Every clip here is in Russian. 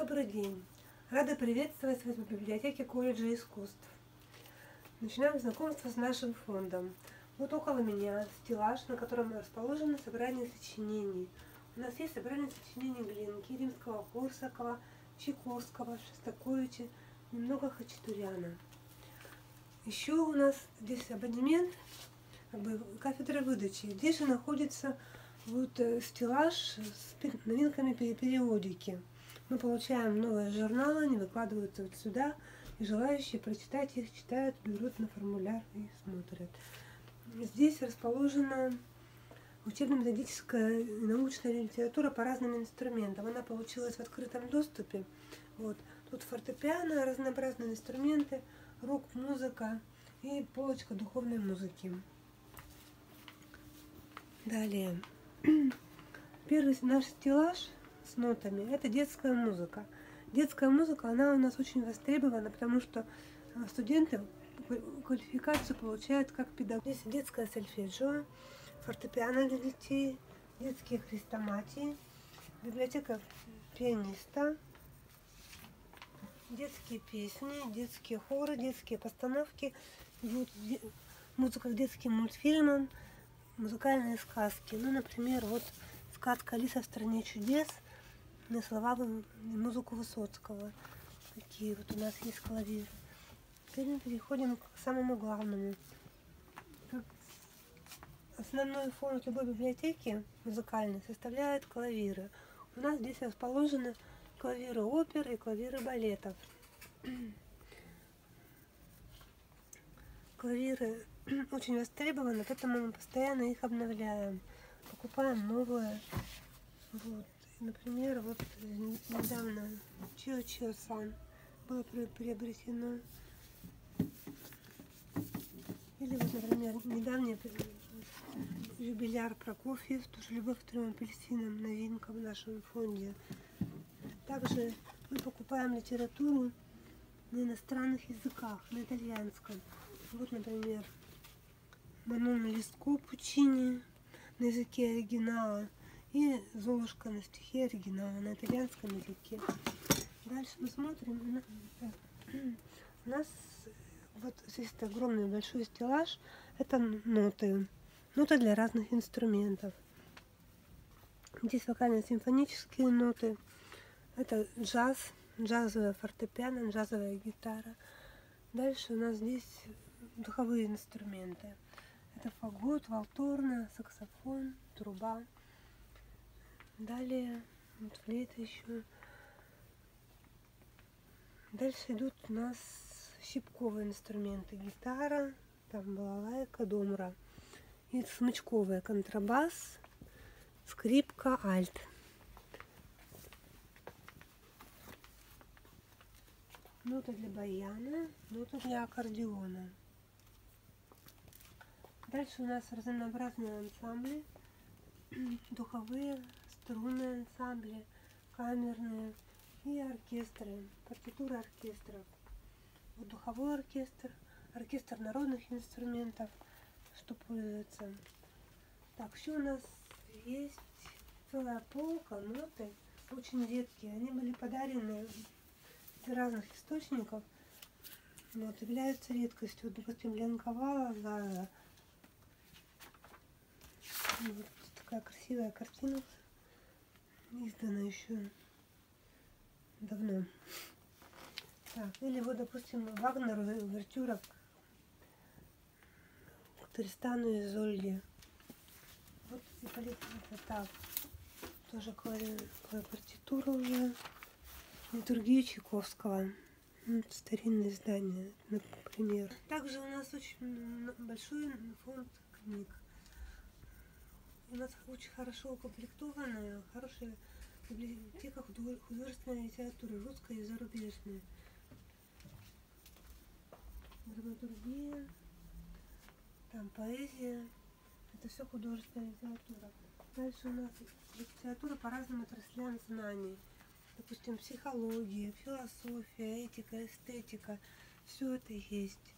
Добрый день! Рада приветствовать вас в библиотеке колледжа искусств. Начинаем знакомство с нашим фондом. Вот около меня стеллаж, на котором расположено собрание сочинений. У нас есть собрание сочинений Глинки, Римского-Корсакова, Чайковского, Шостаковича, немного Хачатуряна. Еще у нас здесь абонемент, кафедра выдачи. Здесь же находится стеллаж с новинками периодики. Мы получаем новые журналы, они выкладываются вот сюда, и желающие прочитать их читают, берут на формуляр и смотрят. Здесь расположена учебно-методическая и научная литература по разным инструментам. Она получилась в открытом доступе. Вот. Тут фортепиано, разнообразные инструменты, рок-музыка и полочка духовной музыки. Далее. Первый наш стеллаж с нотами – это детская музыка. Детская музыка, она у нас очень востребована, потому что студенты квалификацию получают как педагоги. Здесь детское сольфеджио, фортепиано для детей, детские хрестоматии, библиотека пианиста, детские песни, детские хоры, детские постановки, музыка к детским мультфильмам, музыкальные сказки. Ну, например, вот сказка «Алиса в стране чудес» на слова и музыку Высоцкого. Такие вот у нас есть клавиры. Теперь мы переходим к самому главному. Основной фонд любой библиотеки музыкальной составляют клавиры. У нас здесь расположены клавиры опер и клавиры балетов. Клавиры очень востребованы, поэтому мы постоянно их обновляем. Покупаем новые. Вот. Например, вот недавно Чио-Чио-сан было приобретено. Или вот, например, недавний юбиляр Прокофьев, тоже «Любовь к трем апельсинам», новинка в нашем фонде. Также мы покупаем литературу на иностранных языках, на итальянском. Вот, например, Манона Леско Пучини на языке оригинала и Золушка на стихе оригинала на итальянском языке. Дальше мы смотрим. У нас вот здесь огромный большой стеллаж. Это ноты. Ноты для разных инструментов. Здесь вокально-симфонические ноты. Это джаз, джазовая фортепиано, джазовая гитара. Дальше у нас здесь духовые инструменты. Это фагот, валторна, саксофон, труба. Далее вот флейта еще. Дальше идут у нас щипковые инструменты. Гитара, там балалайка, домра. И смычковые: контрабас, скрипка, альт. Нота для баяна, нота для аккордеона. Дальше у нас разнообразные ансамбли, духовые, струнные ансамбли, камерные и оркестры, партитуры оркестров. Вот духовой оркестр, оркестр народных инструментов, что пользуется. Так, еще у нас есть целая полка, ноты, очень редкие. Они были подарены из разных источников, вот, являются редкостью. Вот, допустим, Ленковала, Зара. Вот такая красивая картина, издана еще давно. Так, или вот, допустим, Вагнер, увертюра к Тристану и Изольде. Вот Ипполит Татар, тоже партитура уже, литургия Чайковского. Вот старинное издание, например. Также у нас очень большой фонд книг. У нас очень хорошо укомплектованная, хорошая библиотека художественной литературы, русской и зарубежной. Драматургия, там поэзия, это все художественная литература. Дальше у нас литература по разным отраслям знаний. Допустим, психология, философия, этика, эстетика. Все это есть.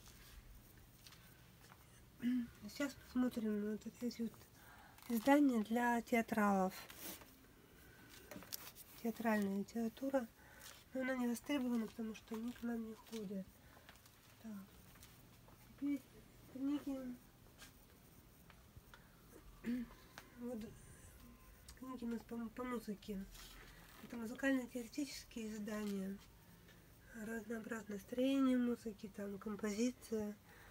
Сейчас посмотрим вот эти вот издания для театралов. Театральная литература. Но она не востребована, потому что они к нам не ходят. Так. Теперь книги. Вот книги у нас по музыке. Это музыкально-теоретические издания. Разнообразное строение музыки, там композиция.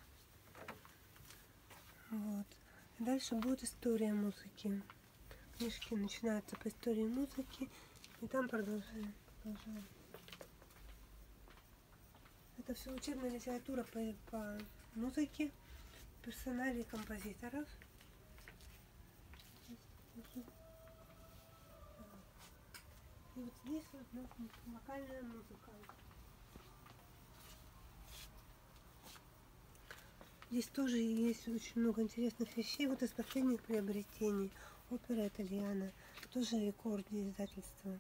Вот. И дальше будет история музыки. Книжки начинаются по истории музыки, и там продолжаем. Это все учебная литература по музыке, персонале композиторов. И вот здесь вот у нас вокальная музыка. Здесь тоже есть очень много интересных вещей. Вот из последних приобретений. Опера итальяна. Тоже рекорды издательства.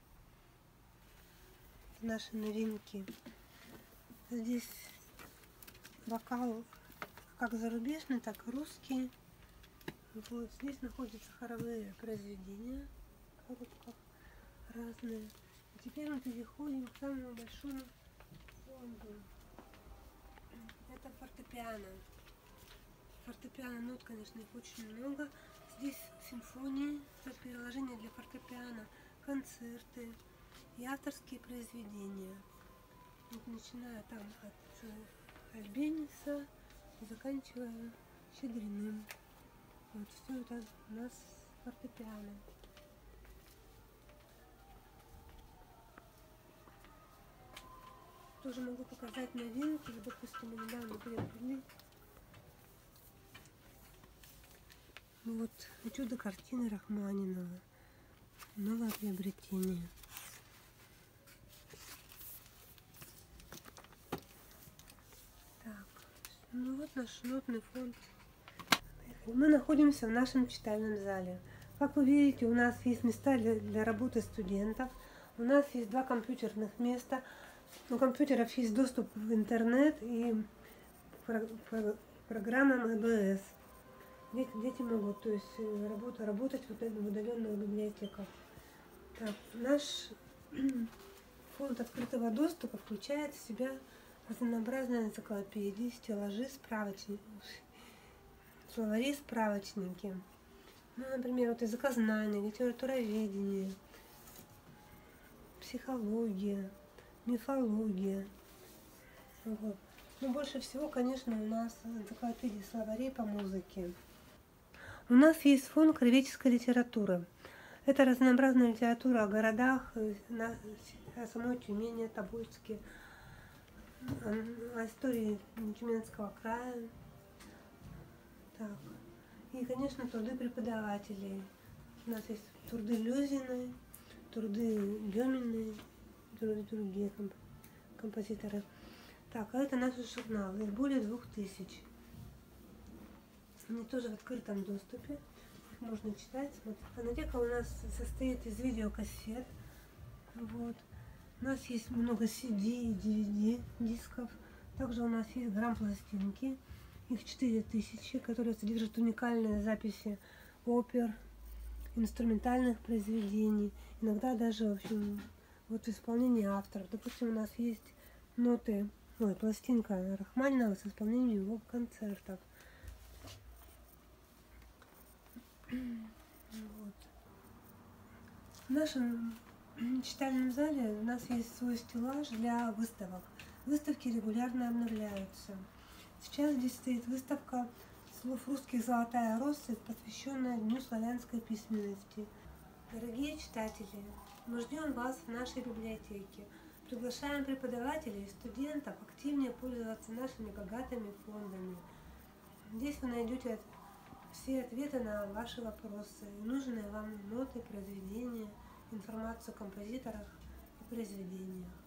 Наши новинки. Здесь вокал как зарубежный, так и русский. Вот здесь находятся хоровые произведения в коробках разные. И теперь мы переходим к самому большому фонду. Это фортепиано. Фортепиано нот, конечно, их очень много. Здесь симфонии, приложения для фортепиано, концерты и авторские произведения. Вот, начиная там от Альбениса, заканчивая Щедриным. Вот все это у нас фортепиано. Тоже могу показать новинки. Допустим, мы недавно приобрели. Вот «Этюды картины» Рахманинова. Новое приобретение. Так, ну вот наш нотный фонд. Мы находимся в нашем читальном зале. Как вы видите, у нас есть места для работы студентов. У нас есть 2 компьютерных места. У компьютеров есть доступ в интернет и программам ЭБС. Дети могут, то есть работать в удаленных библиотеках. Так, наш фонд открытого доступа включает в себя разнообразные энциклопедии, стеллажи, справочники, словари, справочники. Ну, например, вот языкознание, литературоведение, психология, мифология. Вот. Но больше всего, конечно, у нас энциклопедии словарей по музыке. У нас есть фонд краеведческой литературы. Это разнообразная литература о городах, о самой Тюмени, Тобольске, о истории Тюменского края. Так. И, конечно, труды преподавателей. У нас есть труды Люзиной, труды Деминой, другие композиторы. Так, а это наши журналы. Их более 2000. Они тоже в открытом доступе. Их можно читать, смотреть. Фонотека у нас состоит из видеокассет. Вот. У нас есть много CD и DVD дисков. Также у нас есть грамм-пластинки. Их 4000, которые содержат уникальные записи опер, инструментальных произведений. Иногда даже, в общем, вот в исполнении авторов. Допустим, у нас есть ноты, пластинка Рахманинова с исполнением его концертов. Вот. В нашем читальном зале у нас есть свой стеллаж для выставок. Выставки регулярно обновляются. Сейчас здесь стоит выставка слов русских «Золотая россыпь», посвященная Дню славянской письменности. Дорогие читатели, мы ждем вас в нашей библиотеке. Приглашаем преподавателей и студентов активнее пользоваться нашими богатыми фондами. Здесь вы найдете все ответы на ваши вопросы, нужные вам ноты, произведения, информацию о композиторах и произведениях.